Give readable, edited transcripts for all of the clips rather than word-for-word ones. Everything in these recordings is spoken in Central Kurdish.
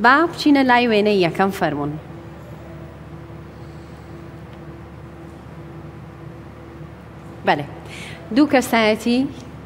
با بچینە لای وێنەی یەکەم فەرمونون. بەڵێ دوو کەسایەتی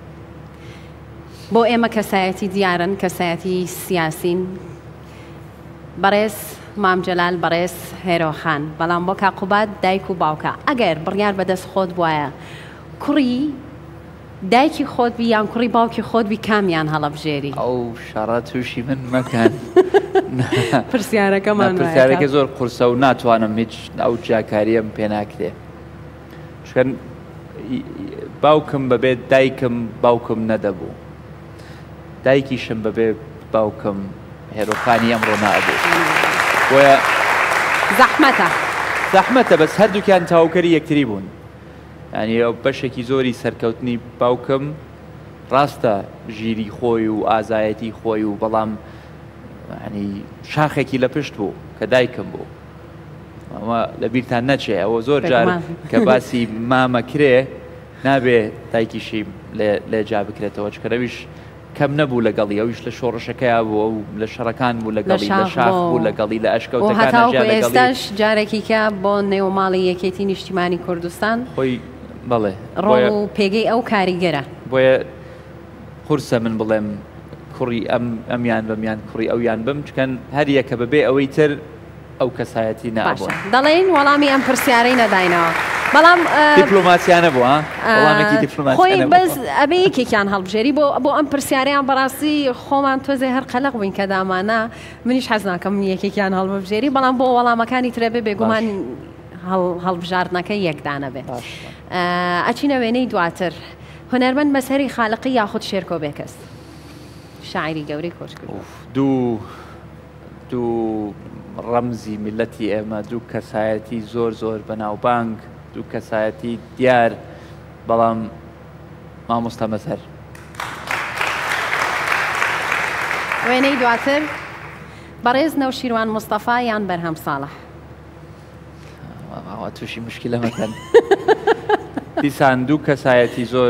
بۆ ئێمە کەسایەتی دیارن، کەسایەتی سیاسین، بەڕێز مام جەلال، بەڕێز هێرۆخان، بەڵام بۆ کاقوبات دایک و باوکە ئەگەر بڕیار بەدەست خۆت بواە کوڕی دایکی خۆت بی یان کوڕی باوکی خۆت بی کامیان هەڵەبژێری؟ ئەو شەڕە تووشی من مەکەن. پرسیارەکەمان پرسیارێکە زۆر قورسە و ناتوانم هیچ ئەو جاکاریەم پێ ناکرێ. چکەن باوکم بەبێت دایکم باوکم نەدەبوو، دایکیشم بەبێ باوکم هێرۆخانی ئەمڕۆ نابوو. بۆیە زەحمەتە بەس هەردووکیان تاوکەری یەکتری بوون. ینی ئەو بەشێکی زۆری سەرکەوتنی باوکم ڕاستە ژیری خۆی و ئازایەتی خۆی و بەڵام ینی شاخێکی لە پشت بوو کە دایکم بوو. ئەمە لە بیرتان نەچێ، ئەوە زۆر جار کە باسی مامەکرێ نابێ دایکیشی لێجا بکرێتەوە، چکەرەویش کەم نەبوو لەگەڵی، ئەویش لە شۆڕشەکەیە بوو و لە شەڕەکان بوو لەگەڵی، لە شاخ بوو لەگەڵی، لە ئەشکەوتەکان ئێستاش جارێکیکە بۆ نێوماڵی یەکێتی نیشتیمانی کوردستان خۆی بەڵێ ڕۆ و پێگەی ئەو کاریگەرە. بۆیە قورسە من بڵێم کوڕی ئەمیان بەمیان کوڕی ئەویان بم، چکەن هەر یەکە بەبێ ئەوەی تر ئەو کەسایەتی نابووە. دەڵێن وەڵامی ئەم پرسیارەی نەداینەوە، بەڵام دیپلۆماسیانە بووە، وەڵامێکی دیپلۆماسیانە خۆی بەس ئەبێ یەکێکیان هەڵبژێری بۆ ئەم پرسیارەیان بەڕاستی خۆمان تۆزێ هەر قەلق بووین کە دامانە، منیش حەز ناکەم یەکێکیان هەڵبژێری، بەڵام بۆ وەڵامەکانی ترە بێ بێگومان هەڵبژاردنەکە یەکدانە بێت. ئەچینە وێنەی دواتر، هونەرمەند مەسەری خالقی یاخود شێرکۆ بێکەس، شاعری گەورەی کۆچکرد. دوو ڕەمزی میلەتی ئێمە، دوو کەسایەتی زۆر زۆر بەناوبانگ، دوو کەسایەتی دیار، بەڵام مامۆستا مەزهەر. وێنەی دواتر بەڕێز نەوشیروان مستەفا یان بەرهەم ساڵح؟ تووشی مشکلە مەکەن. دیسان دوو کەسایەتی زۆر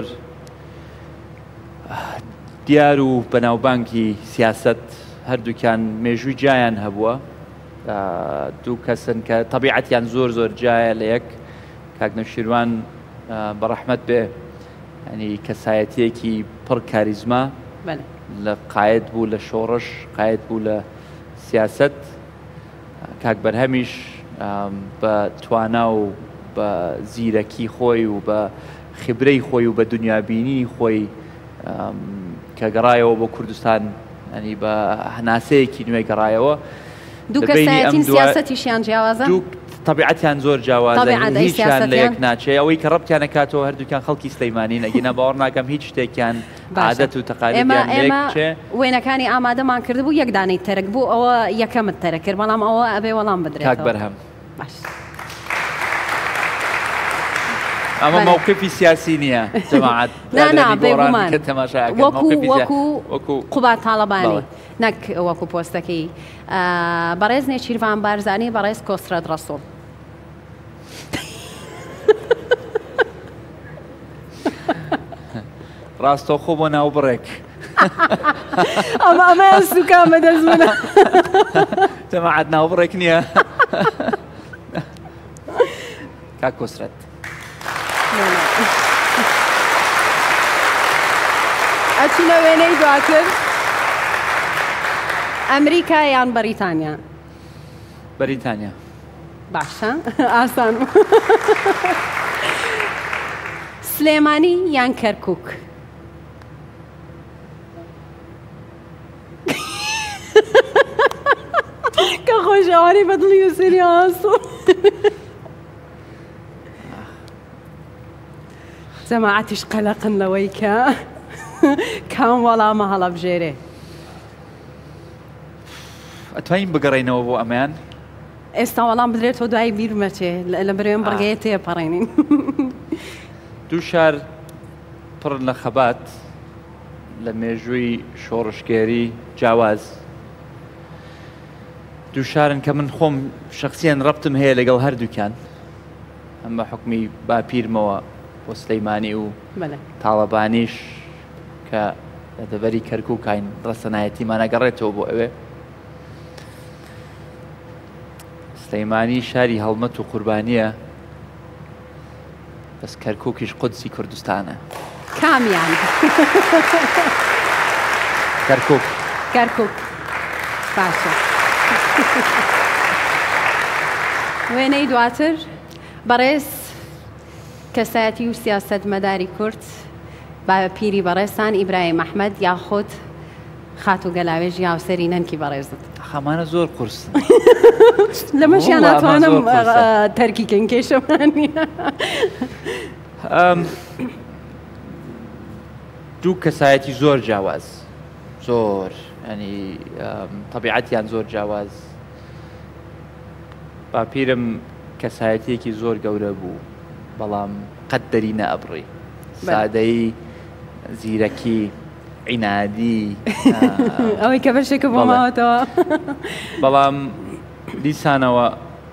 دیار و بەناوبانگی سیاست، هەردووکیان مێژووی جایان هەبووە، دوو کەسن کە تەبیعەتیان زۆر زۆر جایە لە یەک. کاک نەوشیروان بەڕەحمەت بێ، ینی کەسایەتیەکی پڕ کاریزما، لە قایەت بوو لە شۆڕش، قایەت بوو لە سیاست. کاک بەرهەمیش بە توانا و بە زیرەکی خۆی و بە خبرەی خۆی و بە دنیابینی خۆی کە گەڕایەوە بۆ کوردستان، ینی بە هەناسەیەکی نوێی گەڕایەوە. دوو کەسایەتین سیاسەتیشیان جیاوازە، طبیعەتیان زۆر جیاوازە، هیچیان لە یەک ناچێ. ئەوەی کە ڕەبتیان نەکاتەوە، هەردووکیان خەڵکی سلەیمانی نەگینە، باوەڕ ناکەم هیچ شتێکیان عادەت و تەقالیدیان لێک چێ. وێنەکانی ئامادەمان کردبوو، یەک دانەی تەرک بوو، ئەوە یەکەمت تەرک کرد، بەڵام ئەوە ئەبێ وەڵام بدرێت. کاک بەرهەم ئەمە مووقفی سیاسی نییە جەماعەت، وەکو قوبات تاڵەبانی، نەک وەکو پۆستەکەی. بەڕێز نێچیروان بارزانی، بەڕێز کۆسرەت ڕەسوڵ. ڕاستەوخۆ بۆ ناوبڕێک. ئەمە سوکامە دەزمونە جەماعەت ناوبڕێک نییە. کاک کۆسرەت. ئەچینە وێنەی دواتر، ئەمریکا یان بەریتانیا؟ بەریتانیا. باشە، ئاسان. سلێمانی یان کەرکووک؟ کە خۆشەواری بەدڵی و سری ئاسۆ. جەماعەتیش قەلەقن لەوەی کە کام وەڵامە هەڵەبژێرێ. ئەتوانین بگەڕێنەوە بۆ ئەمەیان؟ ئێستا وەڵام بدرێتەوە دوای بیرمەچێ، لە بەرێوەم بڕگەیە تێپەڕێنین. دوو شار پڕ لە خەبات لە مێژووی شۆڕشگێری جیاواز، دوو شارن کە من خۆم شخصیان ڕەبتم هەیە لەگەڵ هەردووکیان، ئەم بە حکمی باپیرمەوە بۆ سلەیمانی و تاڵەبانیش کە لە دەبەری کەرکووکین ڕەسەنایەتیمانەگەڕێتەوە بۆ ئەوێ. سلەیمانی شاری هەڵمەت و قوربانیە بەس کەرکووکیش قودسی کوردستانە. کامیان؟ کەرکووک. کەرکووک. باشە. وێنەی دواتر بەڕێز کەسایەتی و سیاسەتمەداری کورد با پیری بەڕێزان ئیبراهیم ئەحمەد یاخود خاتوو گەلاوێژ یاوسەری نەنکی بەڕێزت. خەمانە زۆر قورسن. لەمەشیان ناتوانم تەرکیکەن کێشەمانی. دوو کەسایەتی زۆر جیاواز، زۆر ینی تەبیعەتیان زۆر جیاواز. باپیرم کەسایەتیەکی زۆر گەورە بوو بەڵام قەت دەری نەئەبڕی، سادەی، زیرەکی، عینادی ئەوەی کە بەشێکە بۆ ماوەتەوە. بەڵام دیسانەوە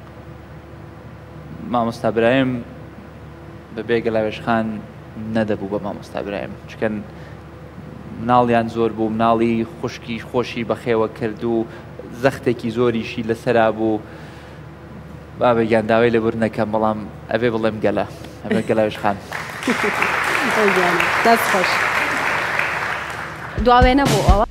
مامۆستا برایم بەبێ گەلاوێژخان نەدەبوو بە مامۆستا برایم، چکەن مناڵیان زۆر بوو، مناڵی خوشکی خۆشی بەخێوە کرد و زەختێکی زۆریشی لەسەرا بوو. با بەگیان داوای لەبوور نەکەم بەڵام ئەبێ بڵێم گەلە، ئەبێ گەلاوێژخان. دەست خۆش. دواوێنە بۆ ئەوە